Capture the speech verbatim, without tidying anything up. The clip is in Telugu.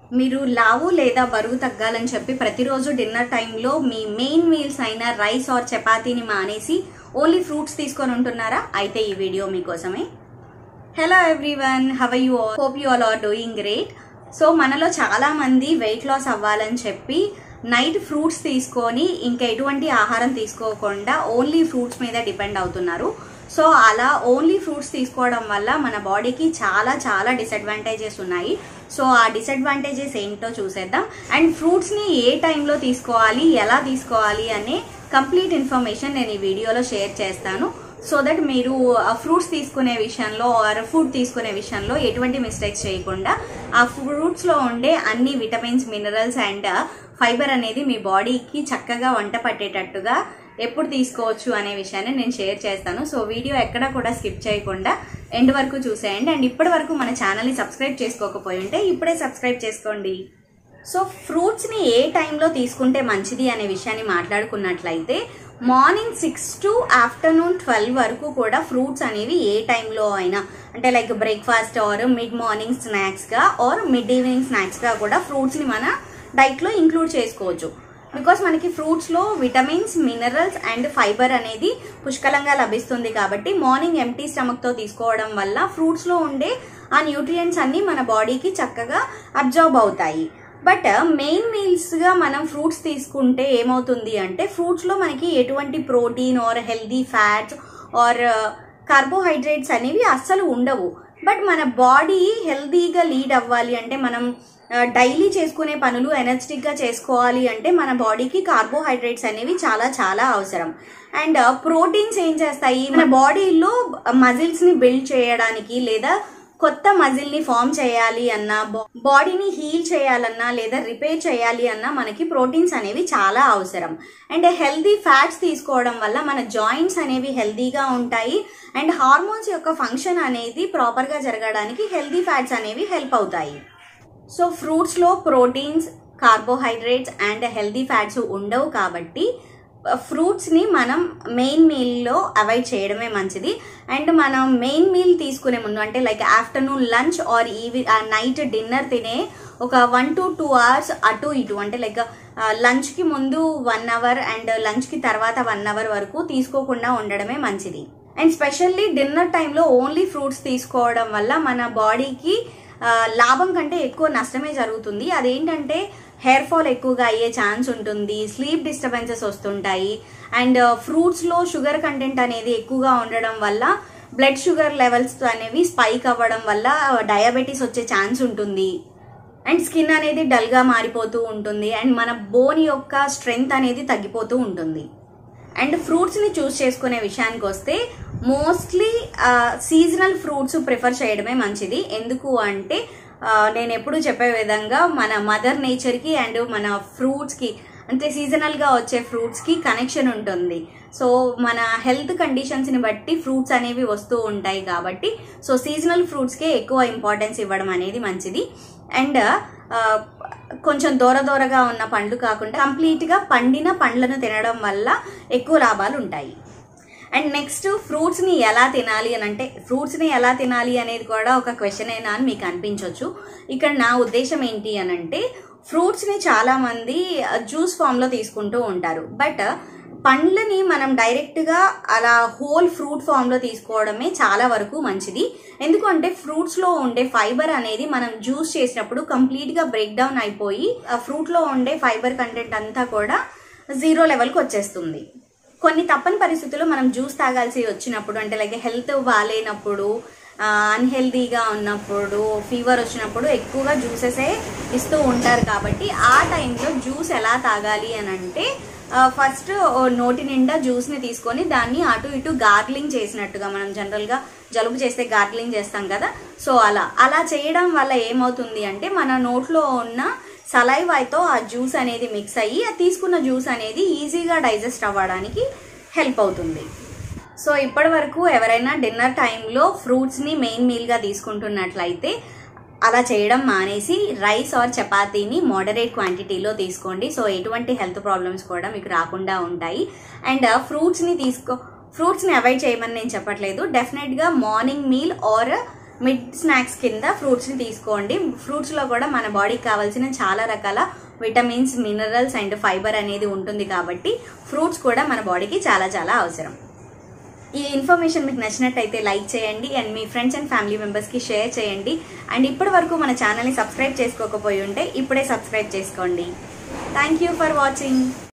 మీరు లావు లేదా బరువు తగ్గాలని చెప్పి ప్రతిరోజు డిన్నర్ టైంలో మీ మెయిన్ మీల్స్ అయిన రైస్ ఆర్ చపాతీని మానేసి ఓన్లీ ఫ్రూట్స్ తీసుకొని ఉంటున్నారా? అయితే ఈ వీడియో మీకోసమే. Hello everyone, how are you all? Hope you all are doing great. So మనలో చాలా మంది వెయిట్ లాస్ అవ్వాలని చెప్పి నైట్ ఫ్రూట్స్ తీసుకొని ఇంకా ఎటువంటి ఆహారం తీసుకోకుండా ఓన్లీ ఫ్రూట్స్ మీద డిపెండ్ అవుతున్నారు. సో అలా ఓన్లీ ఫ్రూట్స్ తీసుకోవడం వల్ల మన బాడీకి చాలా చాలా డిసడ్వాంటేజెస్ ఉన్నాయి. సో ఆ డిసడ్వాంటేజెస్ ఏంటో చూసేద్దాం. అండ్ ఫ్రూట్స్ని ఏ టైంలో తీసుకోవాలి, ఎలా తీసుకోవాలి అనే కంప్లీట్ ఇన్ఫర్మేషన్ నేను ఈ వీడియోలో షేర్ చేస్తాను. సో దట్ మీరు ఫ్రూట్స్ తీసుకునే విషయంలో ఆర్ ఫుడ్ తీసుకునే విషయంలో ఎటువంటి మిస్టేక్స్ చేయకుండా ఆ ఫ్రూట్స్లో ఉండే అన్ని విటమిన్స్, మినరల్స్ అండ్ ఫైబర్ అనేది మీ బాడీకి చక్కగా వంట పట్టేటట్టుగా ఎప్పుడు తీసుకోవచ్చు అనే విషయాన్ని నేను షేర్ చేస్తాను. సో వీడియో ఎక్కడ కూడా స్కిప్ చేయకుండా ఎండ్ వరకు చూసేయండి. అండ్ ఇప్పటి వరకు మన ఛానల్ని సబ్స్క్రైబ్ చేసుకోకపోయి ఉంటే ఇప్పుడే సబ్స్క్రైబ్ చేసుకోండి. సో ఫ్రూట్స్ని ఏ టైంలో తీసుకుంటే మంచిది అనే విషయాన్ని మాట్లాడుకున్నట్లయితే morning six to afternoon twelve వరకు కూడా ఫ్రూట్స్ అనేవి ఏ టైంలో అయినా, అంటే like breakfast or mid morning స్నాక్స్గా ఆర్ మిడ్ ఈవినింగ్ స్నాక్స్గా కూడా ఫ్రూట్స్ని మన డైట్లో ఇంక్లూడ్ చేసుకోవచ్చు. బికాస్ మనకి ఫ్రూట్స్లో విటమిన్స్, మినరల్స్ అండ్ ఫైబర్ అనేది పుష్కలంగా లభిస్తుంది కాబట్టి మార్నింగ్ ఎంటీ స్టమక్తో తీసుకోవడం వల్ల ఫ్రూట్స్లో ఉండే ఆ న్యూట్రియంట్స్ అన్నీ మన బాడీకి చక్కగా అబ్జర్బ్ అవుతాయి. బట్ మెయిన్ మీల్స్గా మనం ఫ్రూట్స్ తీసుకుంటే ఏమవుతుంది అంటే ఫ్రూట్స్లో మనకి ఎటువంటి protein or healthy fats or carbohydrates అనేవి అస్సలు ఉండవు. బట్ మన బాడీ హెల్దీగా లీడ్ అవ్వాలి అంటే, మనం డైలీ చేసుకునే పనులు ఎనర్జెటిక్గా చేసుకోవాలి అంటే మన బాడీకి కార్బోహైడ్రేట్స్ అనేవి చాలా చాలా అవసరం. అండ్ ప్రోటీన్స్ ఏం చేస్తాయి, మన బాడీలో మజిల్స్ని బిల్డ్ చేయడానికి లేదా కొత్త మజిల్ని ఫామ్ చేయాలి అన్నా, బాడీని హీల్ చేయాలన్నా లేదా రిపేర్ చేయాలి అన్నా మనకి ప్రోటీన్స్ అనేవి చాలా అవసరం. అండ్ హెల్దీ ఫ్యాట్స్ తీసుకోవడం వల్ల మన జాయింట్స్ అనేవి హెల్దీగా ఉంటాయి. అండ్ హార్మోన్స్ యొక్క ఫంక్షన్ అనేది ప్రాపర్గా జరగడానికి హెల్దీ ఫ్యాట్స్ అనేవి హెల్ప్ అవుతాయి. సో ఫ్రూట్స్లో proteins, carbohydrates and healthy fats ఉండవు కాబట్టి ఫ్రూట్స్ని మనం మెయిన్ మీల్లో అవాయిడ్ చేయడమే మంచిది. అండ్ మనం మెయిన్ మీల్ తీసుకునే ముందు, అంటే లైక్ ఆఫ్టర్నూన్ లంచ్ ఆర్ ఈవి నైట్ డిన్నర్ తినే ఒక వన్ టు టూ అవర్స్ అటు ఇటు, అంటే లైక్ లంచ్కి ముందు వన్ అవర్ అండ్ లంచ్కి తర్వాత వన్ అవర్ వరకు తీసుకోకుండా ఉండడమే మంచిది. అండ్ స్పెషల్లీ డిన్నర్ టైంలో ఓన్లీ ఫ్రూట్స్ తీసుకోవడం వల్ల మన బాడీకి లాభం కంటే ఎక్కువ నష్టమే జరుగుతుంది. అదేంటంటే హెయిర్ ఫాల్ ఎక్కువగా అయ్యే ఛాన్స్ ఉంటుంది, స్లీప్ డిస్టర్బెన్సెస్ వస్తుంటాయి. అండ్ ఫ్రూట్స్లో షుగర్ కంటెంట్ అనేది ఎక్కువగా ఉండడం వల్ల బ్లడ్ షుగర్ లెవెల్స్ అనేవి స్పైక్ అవ్వడం వల్ల డయాబెటీస్ వచ్చే ఛాన్స్ ఉంటుంది. అండ్ స్కిన్ అనేది డల్గా మారిపోతూ ఉంటుంది. అండ్ మన బోన్ యొక్క స్ట్రెంగ్త్ అనేది తగ్గిపోతూ ఉంటుంది. అండ్ ఫ్రూట్స్ని చూస్ చేసుకునే విషయానికి వస్తే మోస్ట్లీ సీజనల్ ఫ్రూట్స్ ప్రిఫర్ చేయడమే మంచిది. ఎందుకు అంటే నేను ఎప్పుడు చెప్పే విధంగా మన మదర్ నేచర్కి అండ్ మన ఫ్రూట్స్కి, అంటే సీజనల్గా వచ్చే ఫ్రూట్స్కి కనెక్షన్ ఉంటుంది. సో మన హెల్త్ కండిషన్స్ని బట్టి ఫ్రూట్స్ అనేవి వస్తూ ఉంటాయి కాబట్టి సో సీజనల్ ఫ్రూట్స్కే ఎక్కువ ఇంపార్టెన్స్ ఇవ్వడం అనేది మంచిది. అండ్ కొంచెం దూర దూరగా ఉన్న పండ్లు కాకుండా కంప్లీట్గా పండిన పండ్లను తినడం వల్ల ఎక్కువ లాభాలు ఉంటాయి. అండ్ నెక్స్ట్ ఫ్రూట్స్ని ఎలా తినాలి అని అంటే, ఫ్రూట్స్ని ఎలా తినాలి అనేది కూడా ఒక క్వశ్చన్ అయినా అని మీకు అనిపించవచ్చు. ఇక్కడ నా ఉద్దేశం ఏంటి అని అంటే, ఫ్రూట్స్ని చాలామంది జ్యూస్ ఫామ్లో తీసుకుంటూ ఉంటారు. బట్ పండ్లని మనం డైరెక్ట్గా అలా హోల్ ఫ్రూట్ ఫామ్లో తీసుకోవడమే చాలా వరకు మంచిది. ఎందుకంటే ఫ్రూట్స్లో ఉండే ఫైబర్ అనేది మనం జ్యూస్ చేసినప్పుడు కంప్లీట్గా బ్రేక్ డౌన్ అయిపోయి ఆ ఫ్రూట్లో ఉండే ఫైబర్ కంటెంట్ అంతా కూడా జీరో లెవెల్కి వచ్చేస్తుంది. కొన్ని తప్పని పరిస్థితుల్లో మనం జ్యూస్ తాగాల్సి వచ్చినప్పుడు, అంటే లైక్ హెల్త్ బాగాలేనప్పుడు, అన్హెల్దీగా ఉన్నప్పుడు, ఫీవర్ వచ్చినప్పుడు ఎక్కువగా జ్యూసెసే ఇస్తూ ఉంటారు. కాబట్టి ఆ టైంలో జ్యూస్ ఎలా తాగాలి అని అంటే, ఫస్ట్ నోటి నిండా జ్యూస్ని తీసుకొని దాన్ని అటు ఇటు గార్గ్లింగ్ చేసినట్టుగా, మనం జనరల్గా జలుబు చేస్తే గార్గ్లింగ్ చేస్తాం కదా, సో అలా అలా చేయడం వల్ల ఏమవుతుంది అంటే మన నోట్లో ఉన్న సలైవాతో ఆ జ్యూస్ అనేది మిక్స్ అయ్యి ఆ తీసుకున్న జ్యూస్ అనేది ఈజీగా డైజెస్ట్ అవ్వడానికి హెల్ప్ అవుతుంది. సో ఇప్పటి వరకు ఎవరైనా డిన్నర్ టైంలో ఫ్రూట్స్ని మెయిన్ మీల్గా తీసుకుంటున్నట్లయితే అలా చేయడం మానేసి రైస్ ఆర్ చపాతీని మోడరేట్ క్వాంటిటీలో తీసుకోండి. సో ఎటువంటి హెల్త్ ప్రాబ్లమ్స్ కూడా మీకు రాకుండా ఉంటాయి. అండ్ ఫ్రూట్స్ని తీసుకో ఫ్రూట్స్ని అవాయిడ్ చేయమని నేను చెప్పట్లేదు. డెఫినెట్గా morning meal or mid snacks కింద ఫ్రూట్స్ని తీసుకోండి. ఫ్రూట్స్లో కూడా మన బాడీకి కావాల్సిన చాలా రకాల విటమిన్స్, మినరల్స్ అండ్ ఫైబర్ అనేది ఉంటుంది కాబట్టి ఫ్రూట్స్ కూడా మన బాడీకి చాలా చాలా అవసరం. ఈ ఇన్ఫర్మేషన్ మీకు నచ్చినట్టయితే లైక్ చేయండి అండ్ మీ ఫ్రెండ్స్ అండ్ ఫ్యామిలీ మెంబర్స్కి షేర్ చేయండి. అండ్ ఇప్పటి వరకు మన ఛానల్ని సబ్స్క్రైబ్ చేసుకోకపోయి ఉంటే ఇప్పుడే సబ్స్క్రైబ్ చేసుకోండి. Thank you for watching.